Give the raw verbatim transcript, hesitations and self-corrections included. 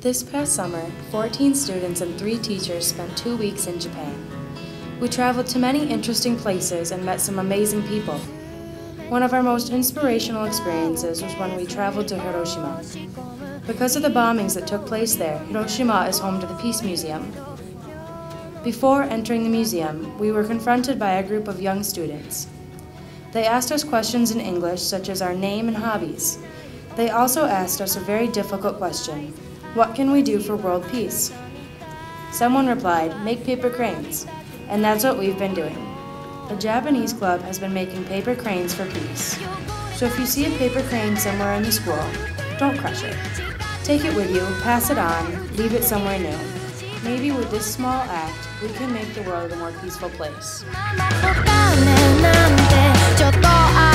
This past summer, fourteen students and three teachers spent two weeks in Japan. We traveled to many interesting places and met some amazing people. One of our most inspirational experiences was when we traveled to Hiroshima. Because of the bombings that took place there, Hiroshima is home to the Peace Museum. Before entering the museum, we were confronted by a group of young students. They asked us questions in English, such as our name and hobbies. They also asked us a very difficult question: what can we do for world peace? Someone replied, make paper cranes, and that's what we've been doing. The Japanese club has been making paper cranes for peace. So if you see a paper crane somewhere in the school, don't crush it. Take it with you, pass it on, leave it somewhere new. Maybe with this small act, we can make the world a more peaceful place.